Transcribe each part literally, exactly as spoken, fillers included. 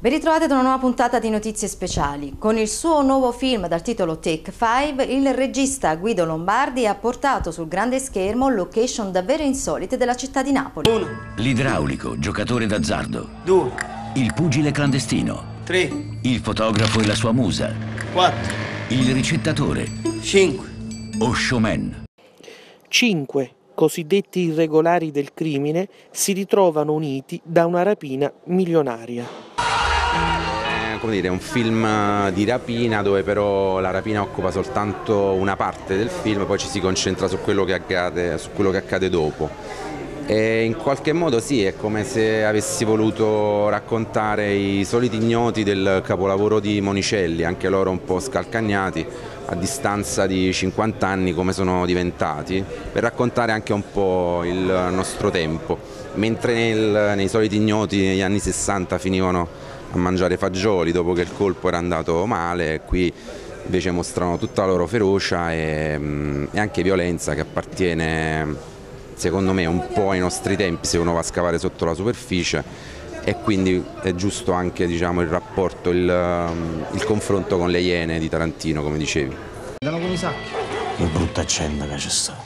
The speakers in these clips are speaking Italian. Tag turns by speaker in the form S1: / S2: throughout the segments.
S1: Ben ritrovate ad una nuova puntata di Notizie Speciali. Con il suo nuovo film dal titolo Take Five, il regista Guido Lombardi ha portato sul grande schermo location davvero insolite della città di Napoli.
S2: Uno.
S3: L'idraulico, giocatore d'azzardo.
S2: Due.
S3: Il pugile clandestino.
S2: Tre.
S3: Il fotografo e la sua musa.
S2: Quattro.
S3: Il ricettatore.
S2: Cinque.
S3: O showman.
S4: Cinque cosiddetti irregolari del crimine si ritrovano uniti da una rapina milionaria.
S5: Come dire, è un film di rapina dove però la rapina occupa soltanto una parte del film, poi ci si concentra su quello che accade, su quello che accade dopo. E in qualche modo sì, è come se avessi voluto raccontare i soliti ignoti del capolavoro di Monicelli, anche loro un po' scalcagnati, a distanza di cinquanta anni come sono diventati, per raccontare anche un po' il nostro tempo. Mentre nel, nei soliti ignoti negli anni sessanta finivano a mangiare fagioli dopo che il colpo era andato male, qui invece mostrano tutta la loro ferocia e, e anche violenza che appartiene secondo me un po' ai nostri tempi se uno va a scavare sotto la superficie, e quindi è giusto anche, diciamo, il rapporto, il, il confronto con le Iene di Tarantino, come dicevi.
S2: Andiamo con i sacchi.
S6: Che brutta accenda che c'è stata.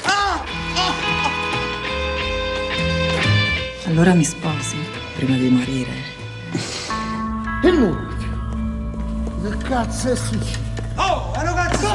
S7: Allora mi sposi prima di morire.
S8: E lui? Che cazzo è successo?
S2: Oh, ragazzi!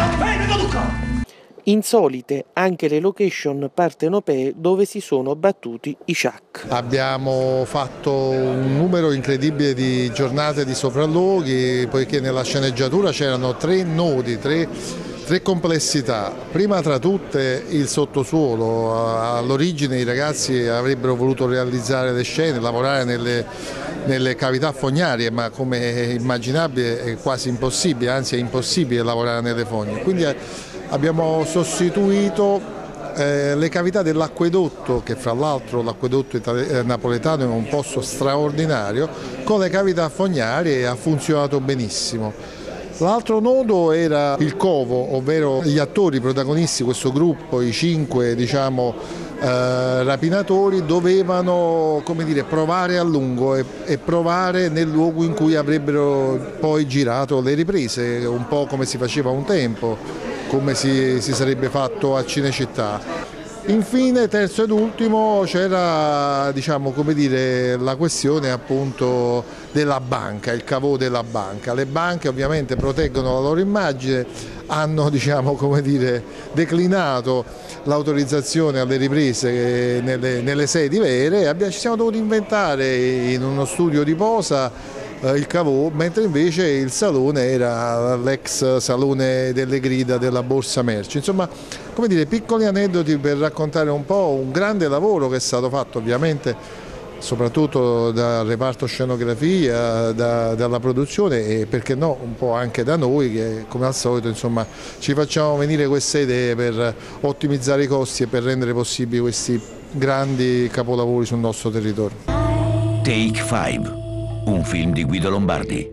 S4: Insolite anche le location partenopee dove si sono battuti i Ciak.
S8: Abbiamo fatto un numero incredibile di giornate di sopralluoghi, poiché nella sceneggiatura c'erano tre nodi, tre, tre complessità. Prima tra tutte il sottosuolo. All'origine i ragazzi avrebbero voluto realizzare le scene, lavorare nelle, nelle cavità fognarie, ma come immaginabile è quasi impossibile, anzi è impossibile lavorare nelle fogne. Quindi abbiamo sostituito eh, le cavità dell'acquedotto, che fra l'altro l'acquedotto eh, napoletano è un posto straordinario, con le cavità fognarie, e ha funzionato benissimo. L'altro nodo era il covo, ovvero gli attori protagonisti, questo gruppo, i cinque, diciamo, eh, rapinatori, dovevano, come dire, provare a lungo e, e provare nel luogo in cui avrebbero poi girato le riprese, un po' come si faceva un tempo, come si, si sarebbe fatto a Cinecittà. Infine, terzo ed ultimo, c'era, diciamo, come dire, la questione appunto della banca, il cavò della banca. Le banche ovviamente proteggono la loro immagine, hanno, diciamo, come dire, declinato l'autorizzazione alle riprese nelle, nelle sedi vere, e ci siamo dovuti inventare in uno studio di posa il cavò, mentre invece il salone era l'ex salone delle grida della Borsa Merci. Insomma, come dire, piccoli aneddoti per raccontare un po' un grande lavoro che è stato fatto ovviamente soprattutto dal reparto scenografia, da, dalla produzione, e perché no un po' anche da noi che come al solito, insomma, ci facciamo venire queste idee per ottimizzare i costi e per rendere possibili questi grandi capolavori sul nostro territorio.
S3: Take Five, un film di Guido Lombardi.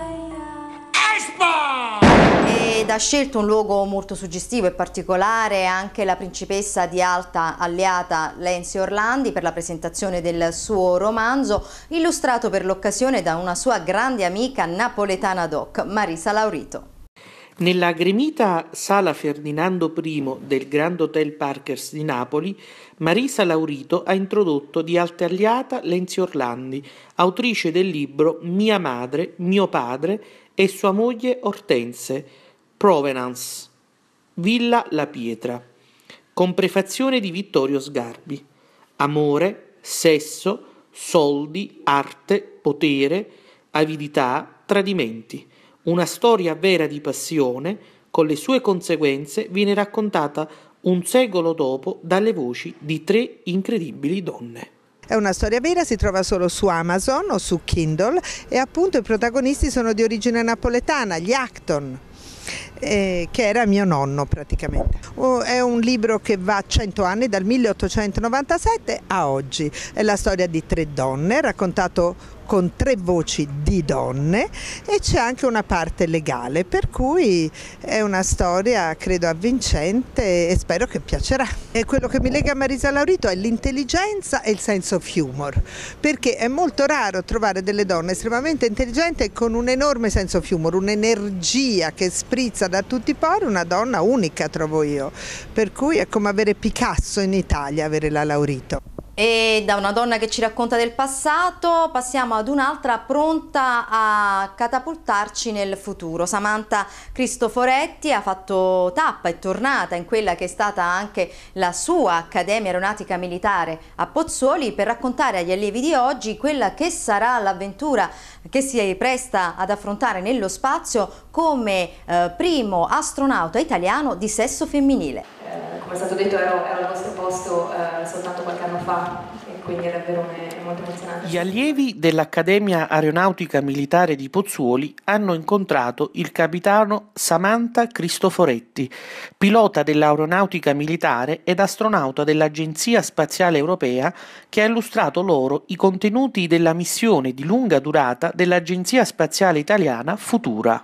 S1: Ed ha scelto un luogo molto suggestivo e particolare anche la principessa di Alta Alleata Lenzi Orlandi per la presentazione del suo romanzo, illustrato per l'occasione da una sua grande amica napoletana doc, Marisa Laurito.
S4: Nella gremita Sala Ferdinando primo del Grand Hotel Parkers di Napoli, Marisa Laurito ha introdotto di Alta Alleata Lenzi Orlandi, autrice del libro Mia madre, mio padre e sua moglie Ortense, Provenance, Villa La Pietra, con prefazione di Vittorio Sgarbi. Amore, sesso, soldi, arte, potere, avidità, tradimenti. Una storia vera di passione, con le sue conseguenze, viene raccontata un secolo dopo dalle voci di tre incredibili donne.
S9: È una storia vera, si trova solo su Amazon o su Kindle, e appunto i protagonisti sono di origine napoletana, gli Acton, eh, che era mio nonno praticamente. Oh, è un libro che va a cento anni, dal milleottocentonovantasette a oggi. È la storia di tre donne, raccontato con tre voci di donne e c'è anche una parte legale, per cui è una storia credo avvincente e spero che piacerà. E quello che mi lega a Marisa Laurito è l'intelligenza e il sense of humor, perché è molto raro trovare delle donne estremamente intelligenti e con un enorme sense of humor, un'energia che sprizza da tutti i pori, una donna unica trovo io, per cui è come avere Picasso in Italia, avere la Laurito.
S1: E da una donna che ci racconta del passato passiamo ad un'altra pronta a catapultarci nel futuro. Samantha Cristoforetti ha fatto tappa, è tornata in quella che è stata anche la sua Accademia Aeronautica Militare a Pozzuoli per raccontare agli allievi di oggi quella che sarà l'avventura che si presta ad affrontare nello spazio come eh, primo astronauta italiano di sesso femminile.
S10: Eh, come è stato detto ero, ero al vostro posto eh, soltanto qualche anno fa e quindi è davvero è molto emozionante.
S4: Gli allievi dell'Accademia Aeronautica Militare di Pozzuoli hanno incontrato il capitano Samantha Cristoforetti, pilota dell'aeronautica militare ed astronauta dell'Agenzia Spaziale Europea, che ha illustrato loro i contenuti della missione di lunga durata dell'Agenzia Spaziale Italiana Futura.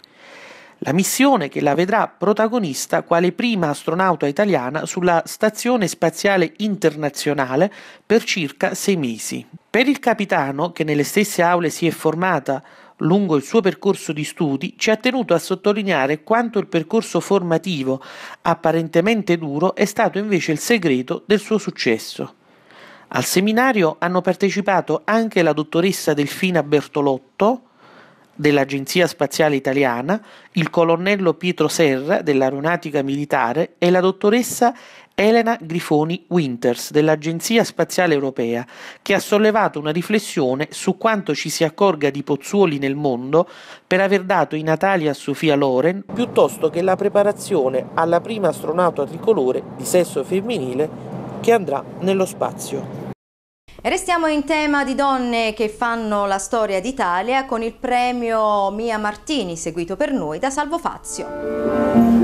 S4: La missione che la vedrà protagonista quale prima astronauta italiana sulla Stazione Spaziale Internazionale per circa sei mesi. Per il capitano, che nelle stesse aule si è formata lungo il suo percorso di studi, ci ha tenuto a sottolineare quanto il percorso formativo, apparentemente duro, è stato invece il segreto del suo successo. Al seminario hanno partecipato anche la dottoressa Delfina Bertolotto, dell'Agenzia Spaziale Italiana, il colonnello Pietro Serra dell'Aeronautica Militare e la dottoressa Elena Grifoni Winters dell'Agenzia Spaziale Europea, che ha sollevato una riflessione su quanto ci si accorga di Pozzuoli nel mondo per aver dato i natali a Sofia Loren piuttosto che la preparazione alla prima astronauta tricolore di sesso femminile che andrà nello spazio.
S1: E restiamo in tema di donne che fanno la storia d'Italia con il premio Mia Martini, seguito per noi da Salvo Fazio.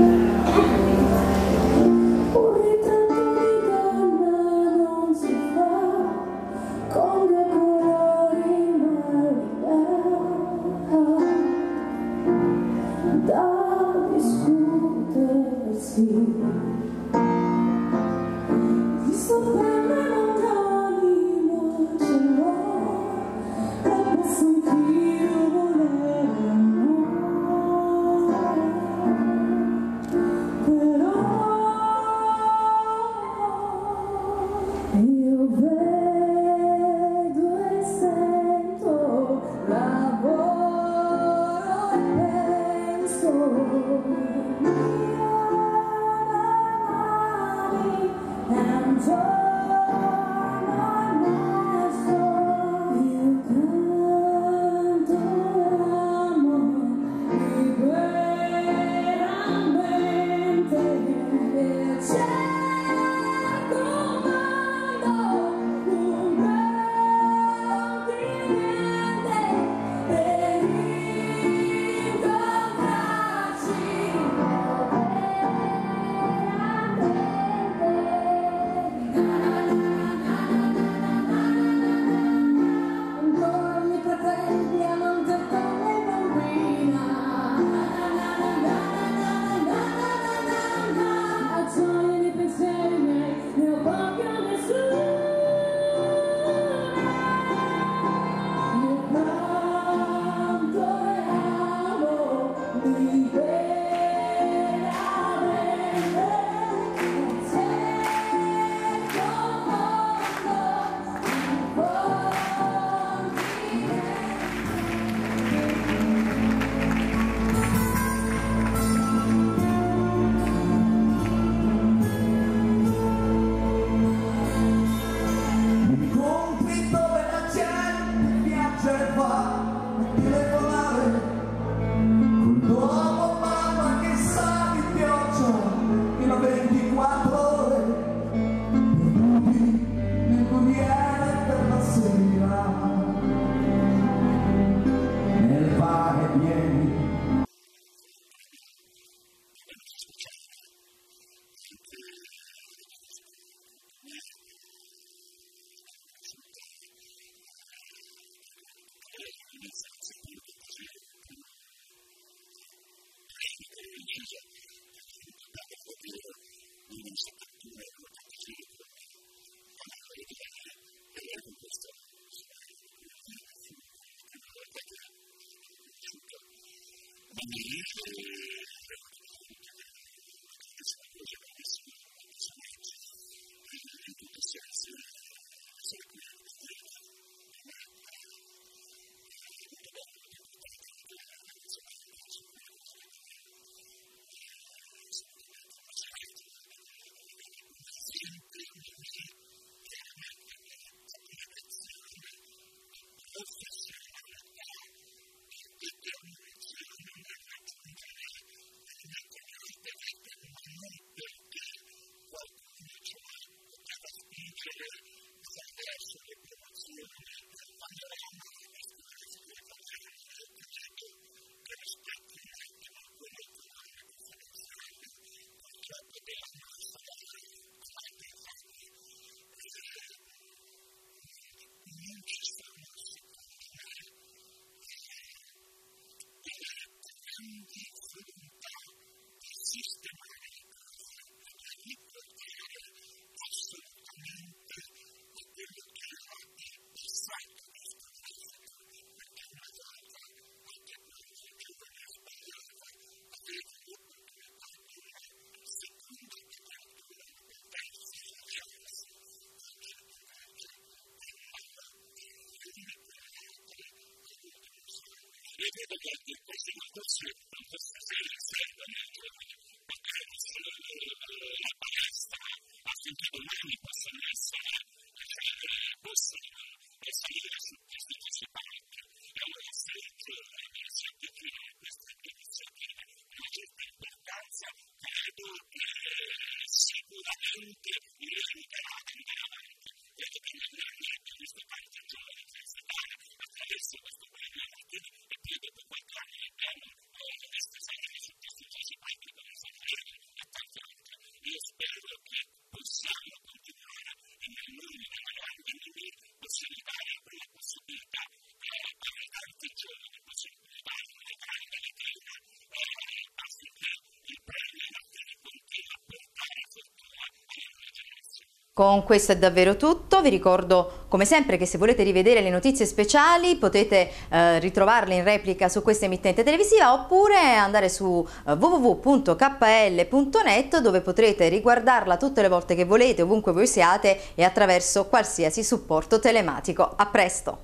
S1: Con questo è davvero tutto, vi ricordo come sempre che se volete rivedere le notizie speciali potete eh, ritrovarle in replica su questa emittente televisiva oppure andare su eh, w w w punto k l punto net dove potrete riguardarla tutte le volte che volete, ovunque voi siate e attraverso qualsiasi supporto telematico. A presto!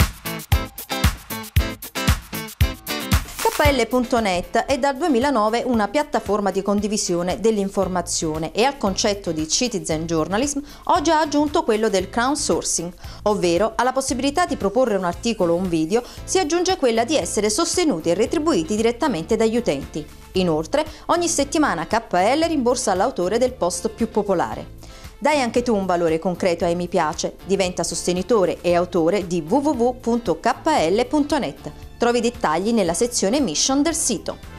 S1: K L punto net è dal duemilanove una piattaforma di condivisione dell'informazione e al concetto di citizen journalism oggi ha aggiunto quello del crowdsourcing, ovvero alla possibilità di proporre un articolo o un video si aggiunge quella di essere sostenuti e retribuiti direttamente dagli utenti. Inoltre, ogni settimana K L rimborsa l'autore del post più popolare. Dai anche tu un valore concreto ai mi piace, diventa sostenitore e autore di w w w punto k l punto net. Trovi i dettagli nella sezione Mission del sito.